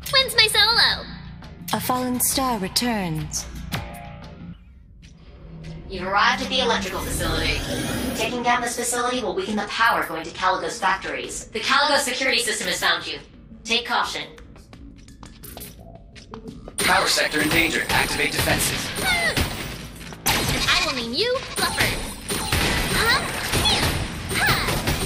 When's my solo? A fallen star returns. You've arrived at the electrical facility. Taking down this facility will weaken the power going to Caligo's factories. The Caligo security system has found you. Take caution. Power sector in danger. Activate defenses. I will name you Fluffer. Huh? Ha!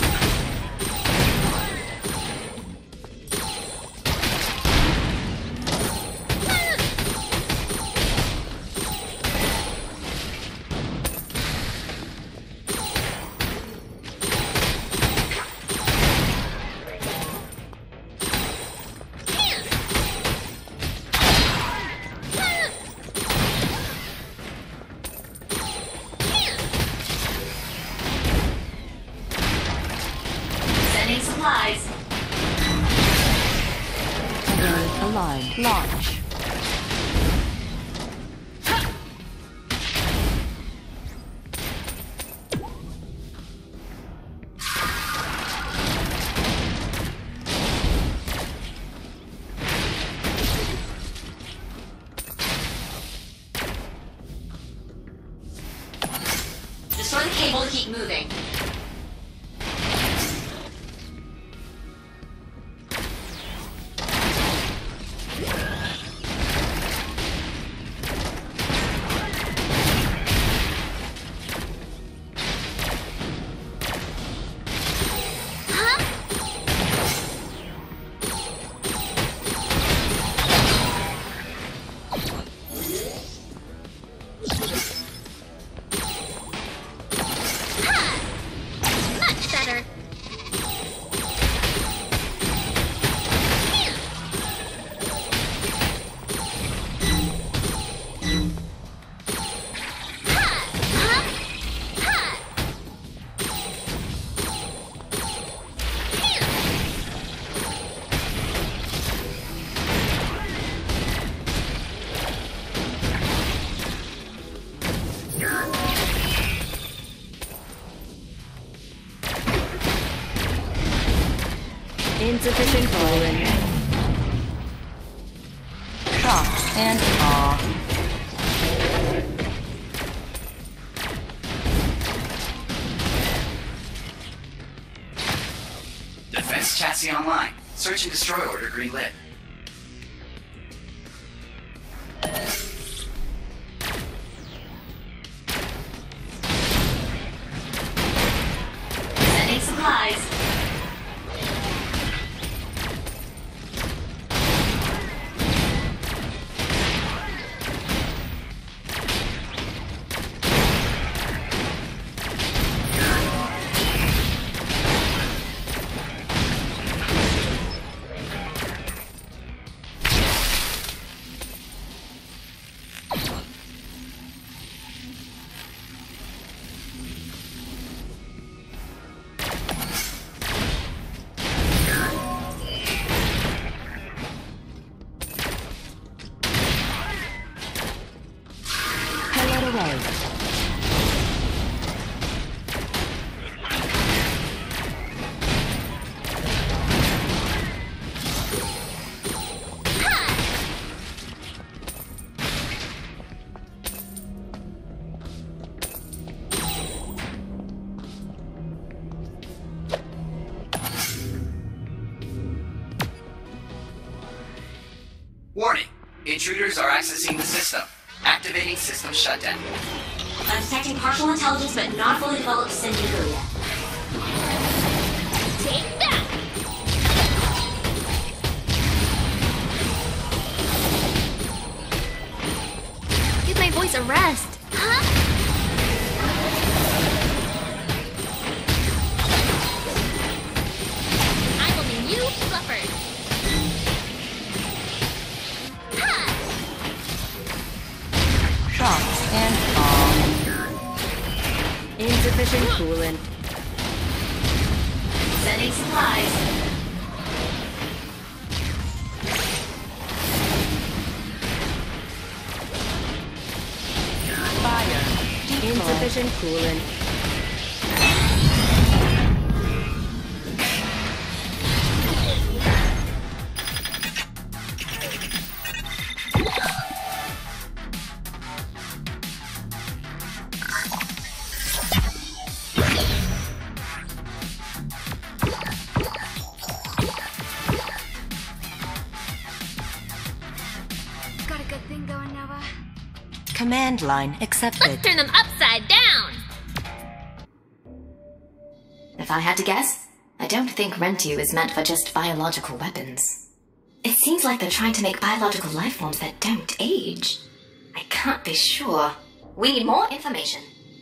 Sending supplies. Aligned. Launch. Destroy the cable to keep moving. Much better. Insufficient coolant. Shock and awe. Defense chassis online. Search and destroy order greenlit. Sending supplies. Payload away. Warning. Intruders are accessing the system. Activating system shutdown. I'm detecting partial intelligence but not fully developed syndicate yet. Take that! Give my voice a rest. Huh? I will name you Fluffer. Shock and awe. Insufficient coolant. Sending supplies. Fire. Insufficient coolant. Command line Let's accepted. turn them upside down! If I had to guess, I don't think Rentu is meant for just biological weapons. It seems like they're trying to make biological life forms that don't age. I can't be sure. We need more information.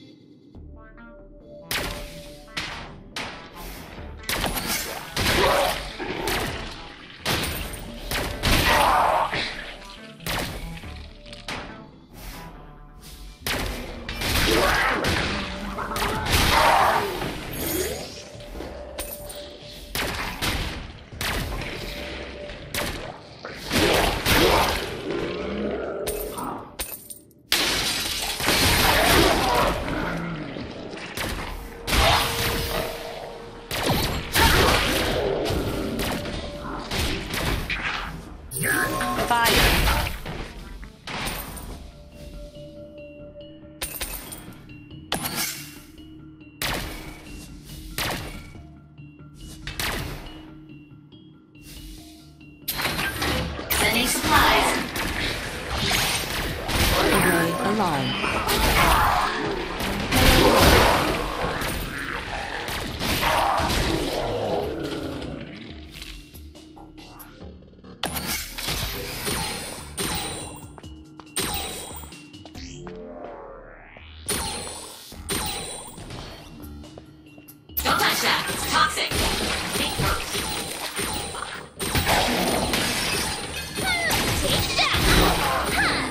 Sending supplies. Array aligned. Don't touch that. It's toxic. Think first. Take that!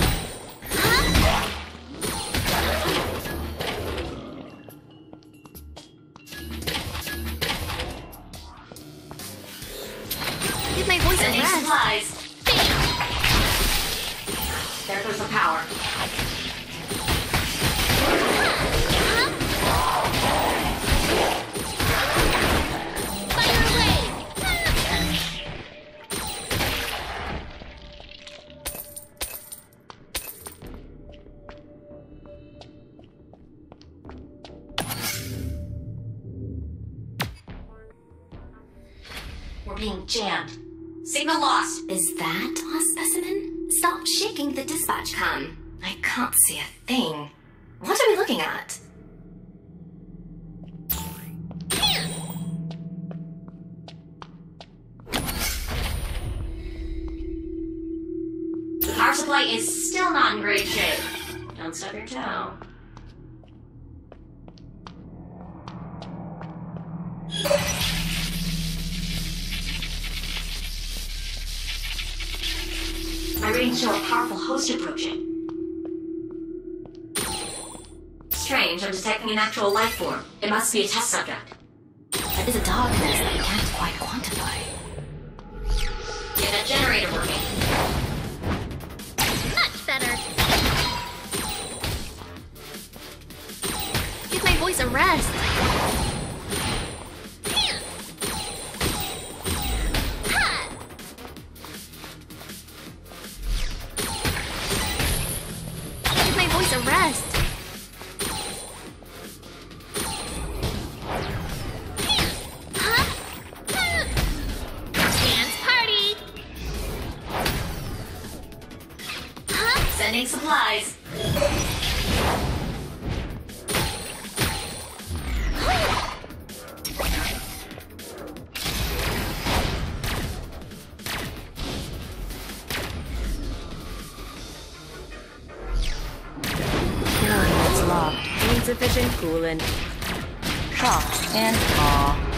Give my voice a Sending rest. supplies. There goes the power. Fire away! We're being jammed. Signal lost. Is that a specimen? Stop shaking the dispatch com. I can't see a thing. What are we looking at? The power supply is still not in great shape. Don't stub your toe. My readings show a powerful host approaching. Strange, I'm detecting an actual life form. It must be a test subject. That is a darkness that I can't quite quantify. Get that generator working. Much better. Give my voice a rest. Give my voice a rest. Dance party. Sending supplies. Coordinates locked. Insufficient coolant. Shock and awe.